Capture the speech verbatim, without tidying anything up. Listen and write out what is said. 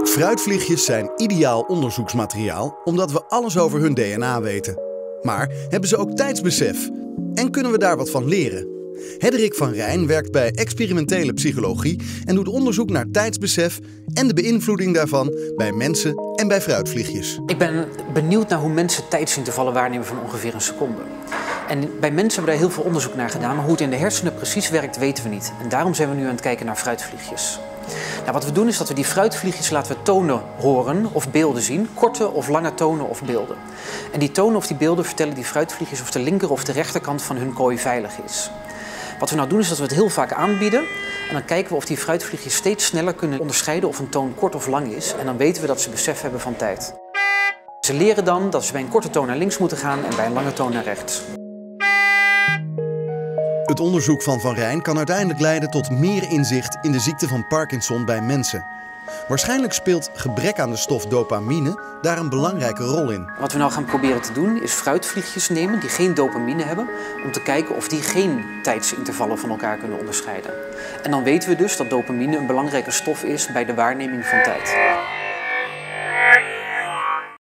Fruitvliegjes zijn ideaal onderzoeksmateriaal omdat we alles over hun D N A weten. Maar hebben ze ook tijdsbesef? En kunnen we daar wat van leren? Hedderik van Rijn werkt bij experimentele psychologie en doet onderzoek naar tijdsbesef en de beïnvloeding daarvan bij mensen en bij fruitvliegjes. Ik ben benieuwd naar hoe mensen tijdsintervallen waarnemen van ongeveer een seconde. En bij mensen hebben we daar heel veel onderzoek naar gedaan, maar hoe het in de hersenen precies werkt weten we niet. En daarom zijn we nu aan het kijken naar fruitvliegjes. Nou, wat we doen is dat we die fruitvliegjes laten we tonen horen of beelden zien, korte of lange tonen of beelden. En die tonen of die beelden vertellen die fruitvliegjes of de linker of de rechterkant van hun kooi veilig is. Wat we nou doen is dat we het heel vaak aanbieden en dan kijken we of die fruitvliegjes steeds sneller kunnen onderscheiden of een toon kort of lang is. En dan weten we dat ze besef hebben van tijd. Ze leren dan dat ze bij een korte toon naar links moeten gaan en bij een lange toon naar rechts. Het onderzoek van Van Rijn kan uiteindelijk leiden tot meer inzicht in de ziekte van Parkinson bij mensen. Waarschijnlijk speelt gebrek aan de stof dopamine daar een belangrijke rol in. Wat we nou gaan proberen te doen is fruitvliegjes nemen die geen dopamine hebben, om te kijken of die geen tijdsintervallen van elkaar kunnen onderscheiden. En dan weten we dus dat dopamine een belangrijke stof is bij de waarneming van tijd.